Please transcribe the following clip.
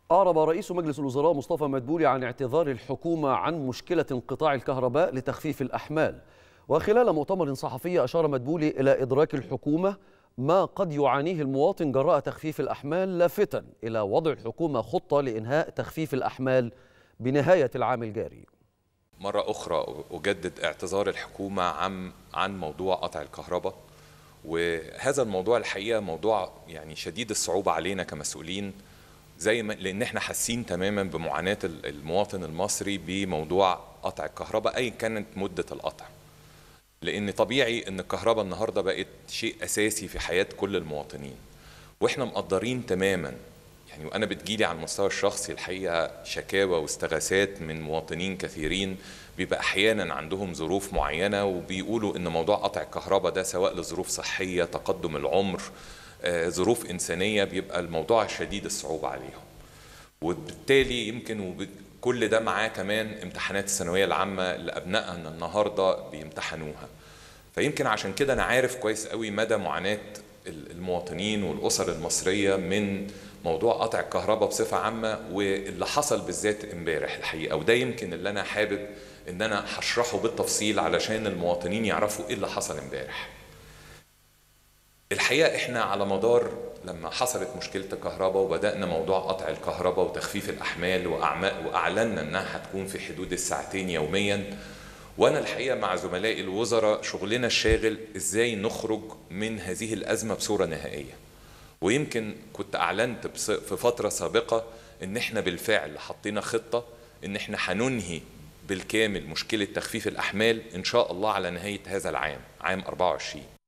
أعرب رئيس مجلس الوزراء مصطفى مدبولي عن اعتذار الحكومة عن مشكلة انقطاع الكهرباء لتخفيف الأحمال. وخلال مؤتمر صحفي أشار مدبولي إلى إدراك الحكومة ما قد يعانيه المواطن جراء تخفيف الأحمال، لافتاً إلى وضع الحكومة خطة لإنهاء تخفيف الأحمال بنهاية العام الجاري. مرة أخرى أجدد اعتذار الحكومة عن موضوع قطع الكهرباء، وهذا الموضوع الحقيقة موضوع يعني شديد الصعوبة علينا كمسؤولين، لأن احنا حاسين تماما بمعاناة المواطن المصري بموضوع قطع الكهرباء أي كانت مدة القطع، لأن طبيعي أن الكهرباء النهاردة بقت شيء أساسي في حياة كل المواطنين، وإحنا مقدرين تماما يعني. وأنا بتجيلي على المستوى الشخصي الحقيقة شكاوى واستغاثات من مواطنين كثيرين بيبقى أحيانا عندهم ظروف معينة وبيقولوا أن موضوع قطع الكهرباء ده سواء لظروف صحية، تقدم العمر، ظروف إنسانية، بيبقى الموضوع شديد الصعوبة عليهم. وبالتالي يمكن كل ده معاه كمان امتحانات الثانوية العامة اللي أبنائنا النهاردة بيمتحنوها. فيمكن عشان كده أنا عارف كويس قوي مدى معاناة المواطنين والأسر المصرية من موضوع قطع الكهرباء بصفة عامة، واللي حصل بالذات امبارح الحقيقة. وده يمكن اللي أنا حابب إن أنا هشرحه بالتفصيل علشان المواطنين يعرفوا إيه اللي حصل امبارح. الحقيقة إحنا على مدار لما حصلت مشكلة الكهرباء وبدأنا موضوع قطع الكهرباء وتخفيف الأحمال وأعلنا أنها هتكون في حدود الساعتين يوميا، وأنا الحقيقة مع زملائي الوزراء شغلنا الشاغل إزاي نخرج من هذه الأزمة بصورة نهائية. ويمكن كنت أعلنت في فترة سابقة إن إحنا بالفعل حطينا خطة إن إحنا هننهي بالكامل مشكلة تخفيف الأحمال إن شاء الله على نهاية هذا العام، عام 24.